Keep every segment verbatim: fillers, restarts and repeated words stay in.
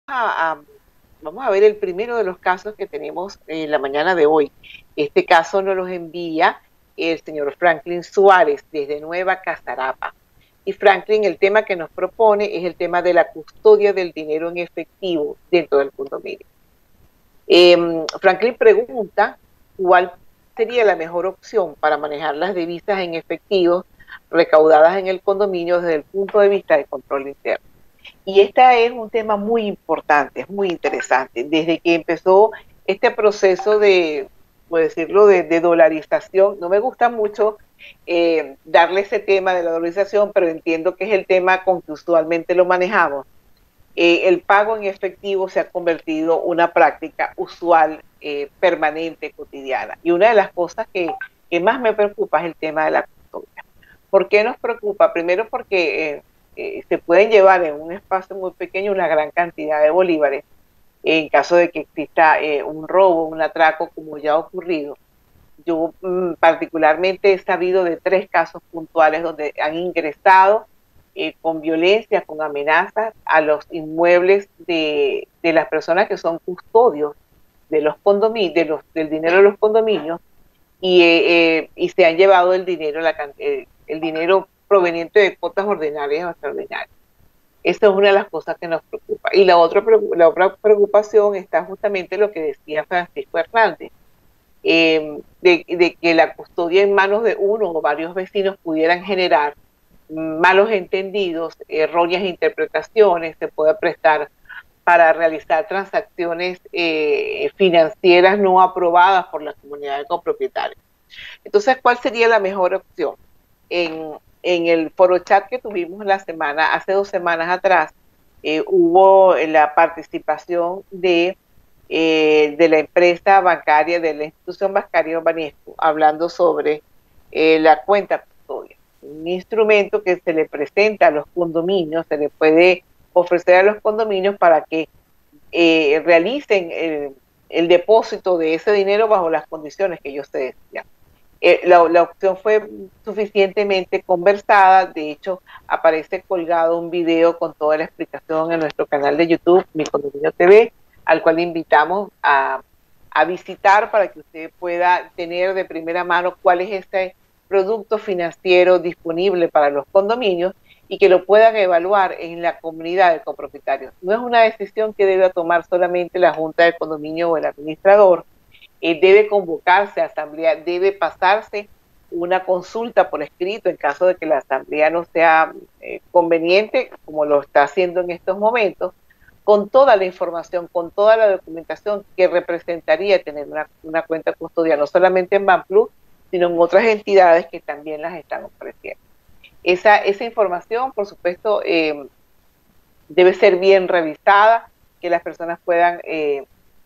a, a- vamos a ver el primero de los casos que tenemos en la mañana de hoy. Este caso nos los envía el señor Franklin Suárez desde Nueva Casarapa. Y Franklin, el tema que nos propone es el tema de la custodia del dinero en efectivo dentro del condominio. Eh, Franklin pregunta cuál sería la mejor opción para manejar las divisas en efectivo recaudadas en el condominio desde el punto de vista de control interno. Y este es un tema muy importante, es muy interesante. Desde que empezó este proceso de, por decirlo, de, de dolarización, no me gusta mucho eh, darle ese tema de la dolarización, pero entiendo que es el tema con que usualmente lo manejamos. Eh, el pago en efectivo se ha convertido en una práctica usual, eh, permanente, cotidiana. Y una de las cosas que, que más me preocupa es el tema de la custodia. ¿Por qué nos preocupa? Primero porque eh, eh, se pueden llevar en un espacio muy pequeño una gran cantidad de bolívares en caso de que exista eh, un robo, un atraco, como ya ha ocurrido. Yo mm, particularmente he sabido de tres casos puntuales donde han ingresado eh, con violencia, con amenazas a los inmuebles de, de las personas que son custodios de los condominios, de los, del dinero de los condominios, y, eh, eh, y se han llevado el dinero, la, eh, el dinero proveniente de cuotas ordinarias o extraordinarias. Esa es una de las cosas que nos preocupa. Y la otra, la otra preocupación está justamente en lo que decía Francisco Hernández, eh, de, de que la custodia en manos de uno o varios vecinos pudieran generar malos entendidos, erróneas interpretaciones, se puede prestar para realizar transacciones eh, financieras no aprobadas por la comunidad de copropietarios. Entonces, ¿cuál sería la mejor opción? En, en el foro chat que tuvimos la semana, hace dos semanas atrás, eh, hubo la participación de, eh, de la empresa bancaria, de la institución bancaria Banesco, hablando sobre eh, la cuenta custodia, un instrumento que se le presenta a los condominios, se le puede ofrecer a los condominios para que eh, realicen el, el depósito de ese dinero bajo las condiciones que ellos se decían. Eh, la, la, opción fue suficientemente conversada, de hecho aparece colgado un video con toda la explicación en nuestro canal de YouTube, Mi Condominio T V, al cual invitamos a, a visitar para que usted pueda tener de primera mano cuál es este producto financiero disponible para los condominios y que lo puedan evaluar en la comunidad de copropietarios. No es una decisión que debe tomar solamente la Junta de Condominio o el administrador, eh, debe convocarse a asamblea, debe pasarse una consulta por escrito en caso de que la asamblea no sea eh, conveniente, como lo está haciendo en estos momentos, con toda la información, con toda la documentación que representaría tener una, una cuenta custodia, no solamente en Banplus, sino en otras entidades que también las están ofreciendo. Esa, esa información, por supuesto, eh, debe ser bien revisada, que las personas puedan eh,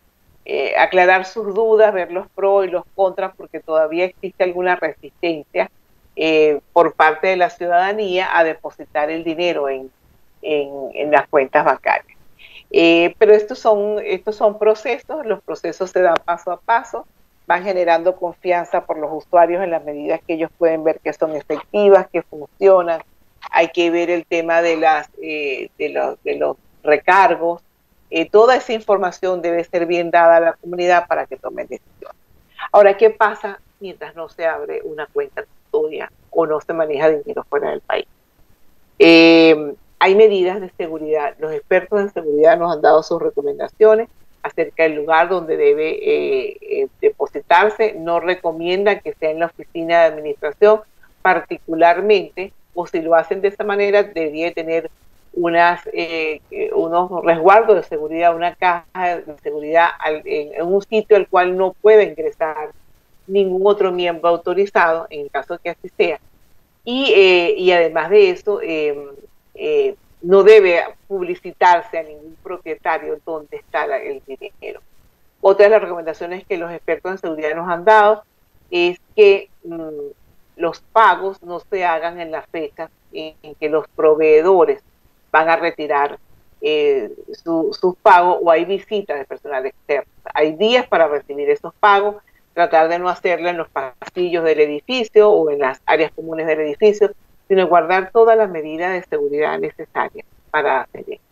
eh, aclarar sus dudas, ver los pros y los contras, porque todavía existe alguna resistencia eh, por parte de la ciudadanía a depositar el dinero en, en, en las cuentas bancarias. Eh, pero estos son, estos son procesos, los procesos se dan paso a paso, van generando confianza por los usuarios en las medidas que ellos pueden ver que son efectivas, que funcionan. Hay que ver el tema de, las, eh, de, los, de los recargos. Eh, toda esa información debe ser bien dada a la comunidad para que tomen decisiones. Ahora, ¿qué pasa mientras no se abre una cuenta custodia o no se maneja dinero fuera del país? Eh, hay medidas de seguridad. Los expertos en seguridad nos han dado sus recomendaciones acerca del lugar donde debe eh, eh, depositarse. No recomiendan que sea en la oficina de administración, particularmente, o si lo hacen de esa manera, debería tener unas, eh, unos resguardos de seguridad, una caja de seguridad al, en, en un sitio al cual no puede ingresar ningún otro miembro autorizado, en el caso de que así sea. Y, eh, y además de eso, eh, eh, no debe publicitarse a ningún propietario dónde está la, el dinero. Otra de las recomendaciones que los expertos en seguridad nos han dado es que mmm, los pagos no se hagan en las fechas en, en que los proveedores van a retirar eh, sus su pagos o hay visitas de personal externo. Hay días para recibir esos pagos, tratar de no hacerlo en los pasillos del edificio o en las áreas comunes del edificio, sino guardar todas las medidas de seguridad necesarias para hacer eso.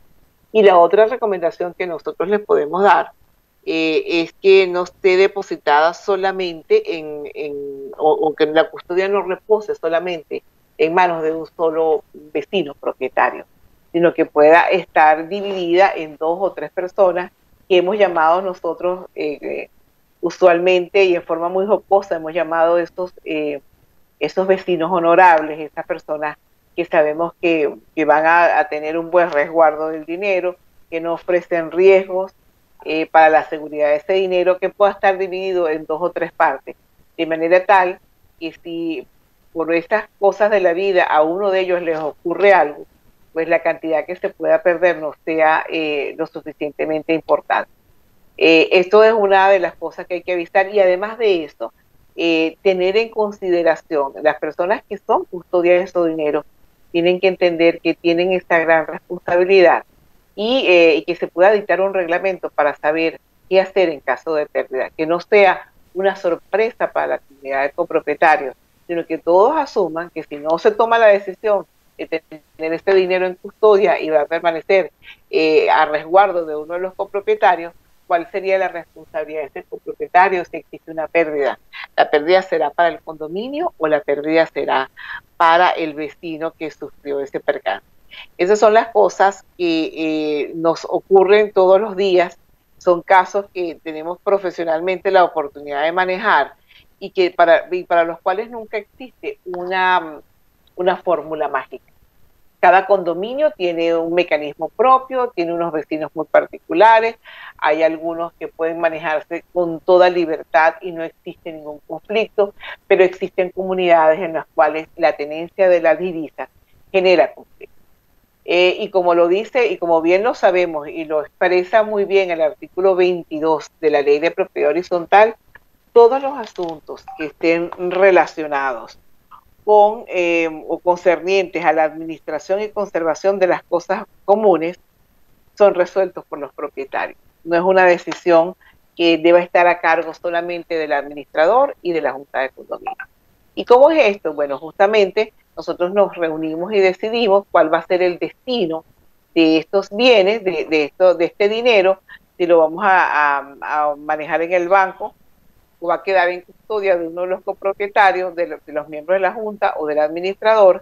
Y la otra recomendación que nosotros les podemos dar eh, es que no esté depositada solamente en, en o, o que la custodia no repose solamente en manos de un solo vecino propietario, sino que pueda estar dividida en dos o tres personas que hemos llamado nosotros eh, eh, usualmente y en forma muy jocosa, hemos llamado estos, eh, esos vecinos honorables, esas personas que sabemos que, que van a, a, tener un buen resguardo del dinero, que no ofrecen riesgos eh, para la seguridad de ese dinero, que pueda estar dividido en dos o tres partes, de manera tal que si por estas cosas de la vida a uno de ellos les ocurre algo, pues la cantidad que se pueda perder no sea eh, lo suficientemente importante. Eh, esto es una de las cosas que hay que avisar y además de eso, eh, tener en consideración las personas que son custodias de su dinero tienen que entender que tienen esta gran responsabilidad y, eh, y que se pueda dictar un reglamento para saber qué hacer en caso de pérdida, que no sea una sorpresa para la comunidad de copropietarios, sino que todos asuman que si no se toma la decisión de tener este dinero en custodia y va a permanecer eh, a resguardo de uno de los copropietarios, cuál sería la responsabilidad de ese copropietario si existe una pérdida. ¿La pérdida será para el condominio o la pérdida será para el vecino que sufrió ese percance? Esas son las cosas que eh, nos ocurren todos los días, son casos que tenemos profesionalmente la oportunidad de manejar y que para, y para los cuales nunca existe una, una fórmula mágica. Cada condominio tiene un mecanismo propio, tiene unos vecinos muy particulares, hay algunos que pueden manejarse con toda libertad y no existe ningún conflicto, pero existen comunidades en las cuales la tenencia de la divisa genera conflicto. Eh, y como lo dice, y como bien lo sabemos, y lo expresa muy bien el artículo veintidós de la Ley de Propiedad Horizontal, todos los asuntos que estén relacionados con eh, o concernientes a la administración y conservación de las cosas comunes son resueltos por los propietarios. No es una decisión que deba estar a cargo solamente del administrador y de la Junta de Condominio. ¿Y cómo es esto? Bueno, justamente nosotros nos reunimos y decidimos cuál va a ser el destino de estos bienes, de, de, esto, de este dinero, si lo vamos a, a, a manejar en el banco, o va a quedar en custodia de uno de los copropietarios, de los, de los miembros de la Junta o del administrador,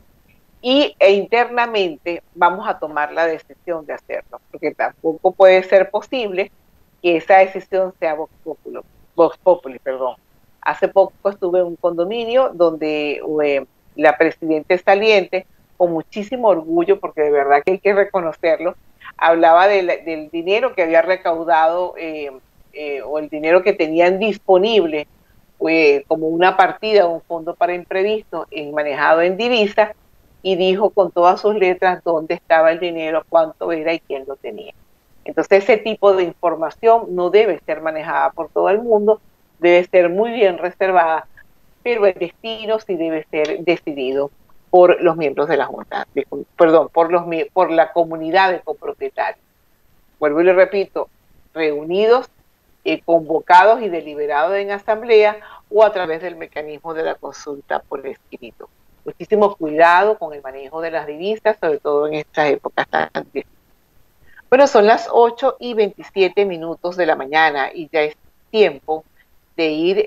y e internamente vamos a tomar la decisión de hacerlo, porque tampoco puede ser posible que esa decisión sea vox populi, vox populi, perdón. Hace poco estuve en un condominio donde eh, la presidenta saliente, con muchísimo orgullo, porque de verdad que hay que reconocerlo, hablaba de la, del dinero que había recaudado eh, eh, o el dinero que tenían disponible eh, como una partida o un fondo para imprevisto en, manejado en divisa, y dijo con todas sus letras dónde estaba el dinero, cuánto era y quién lo tenía. Entonces ese tipo de información no debe ser manejada por todo el mundo, debe ser muy bien reservada, pero el destino sí debe ser decidido por los miembros de la Junta, de, perdón, por, los, por la comunidad de copropietarios. Vuelvo y le repito, reunidos, eh, convocados y deliberados en asamblea o a través del mecanismo de la consulta por escrito. Muchísimo cuidado con el manejo de las divisas, sobre todo en estas épocas tan difíciles. Bueno, son las ocho y veintisiete minutos de la mañana y ya es tiempo de ir